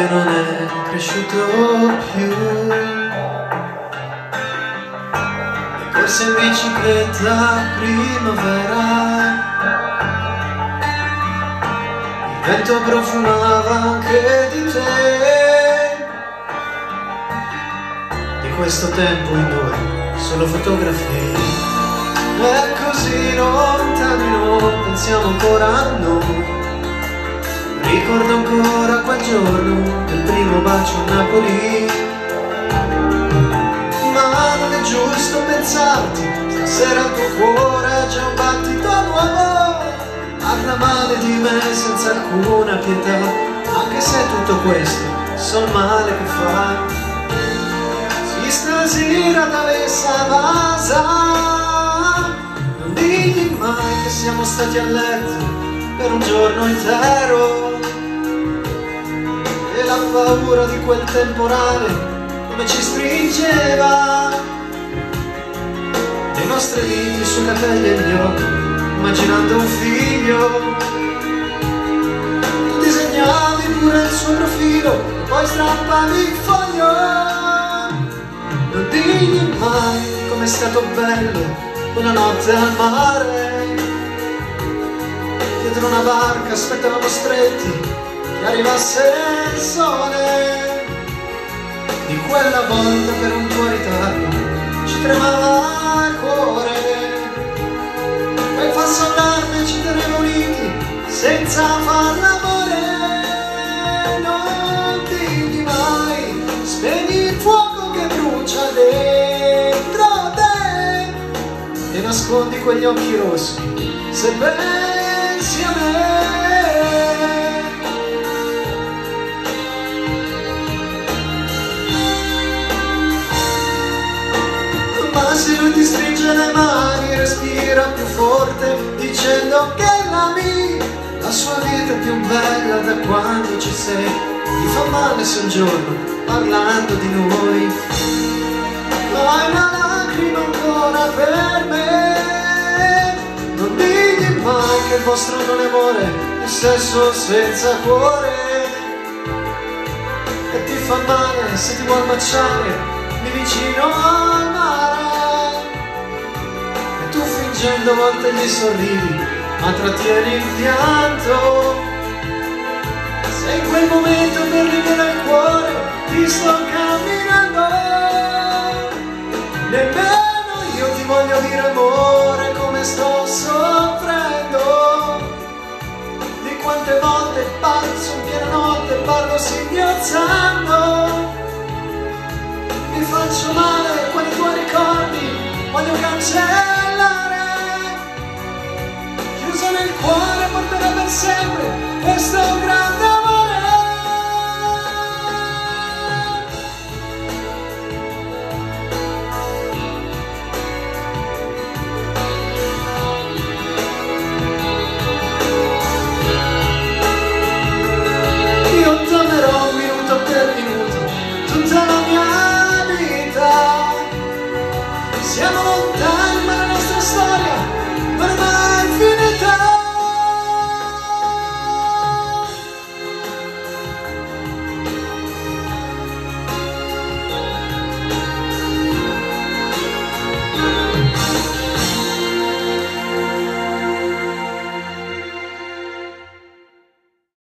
non è cresciuto più. Le corse in bicicletta primavera, il vento profumava anche di te. Di questo tempo in noi solo fotografie. È così lontani, non pensiamo ancora a noi. Ricordo ancora quel giorno del primo bacio a Napoli. Ma non è giusto pensarti, stasera il tuo cuore ha già un battito nuovo. Parla male di me senza alcuna pietà, anche se tutto questo so il male che fai. Si stasera d'Alessa Vasa, non digli mai che siamo stati a letto per un giorno intero. E la paura di quel temporale come ci stringeva, le nostre viti sui capelli e gli occhi, immaginando un figlio. Disegnavi pure il suo profilo e poi strappavi il foglio. Non digli mai com'è stato bello una notte al mare. Dietro una barca aspettavamo stretti che arrivasse il sole. Di quella volta per un tuo ritardo ci tremava il cuore. Quel falso allarme ci teneva uniti senza far l'amore. Non digli mai, spegni il fuoco che brucia dentro te e nascondi quegli occhi rossi se pensi a me. Ma se lui ti stringe le mani, respira più forte dicendo che l'ami, la sua vita è più bella da quando ci sei. Gli fa male se un giorno parlando di noi hai una lacrima ancora per me. Non digli mai che il vostro non è amore, è sesso senza cuore. E ti fa male se ti vuol baciare lì vicino al mare. E tu fingendo a volte gli sorridi, ma trattieni il pianto. Se in quel momento mi rivela il cuore, ti sto camminando. Nemmeno io ti voglio dire amore come sto soffrendo. Di quante volte passo in piena notte, parlo singhiozzando. Mi faccio male quei tuoi ricordi, voglio cancellare. Chiuso nel cuore porterà per sempre questo grande amore. Io tornerò minuto per minuto tutta la mia vita. Siamo